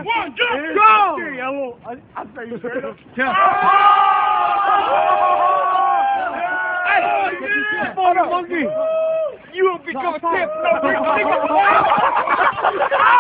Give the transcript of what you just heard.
One, go! I say you straight up. Hey, monkey! You will become a champ.